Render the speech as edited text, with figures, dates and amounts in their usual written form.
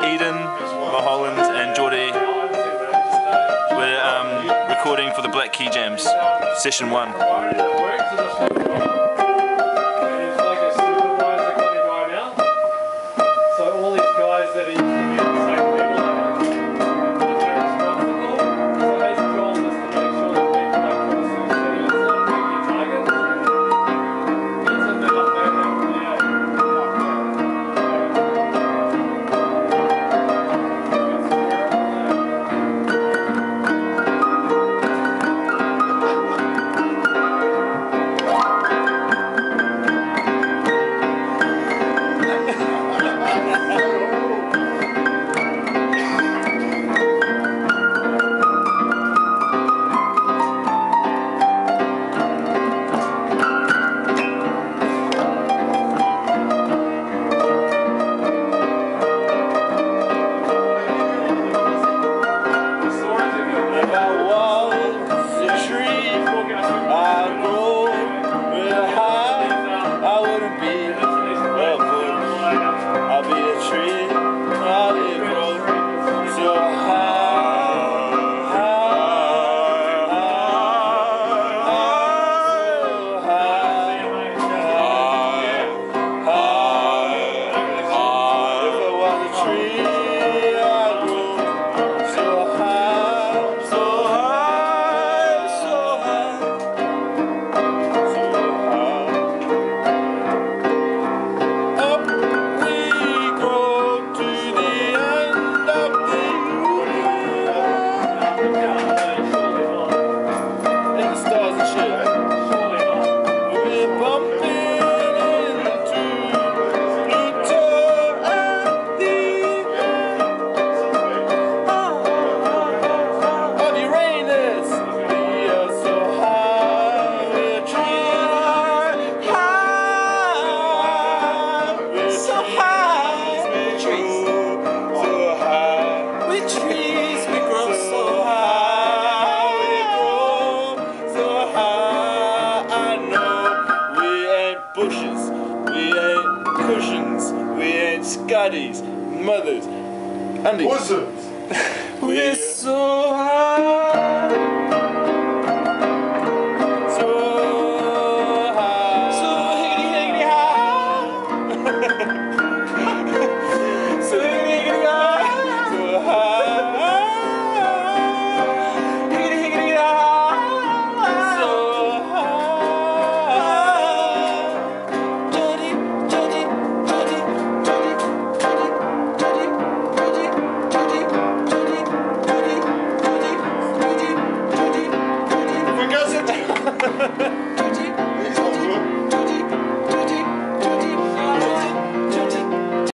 Eden, Mulholland and Geordie. We're recording for the Black Key Jams, session 1. So all these guys that are used to be the same level, they're responsible. So his job is to make sure that people are crossing the city. It's not being your target. It's a bit up there now. Bushes, we ain't cushions, we ain't scuddies, mothers, undies. Bosoms. We're so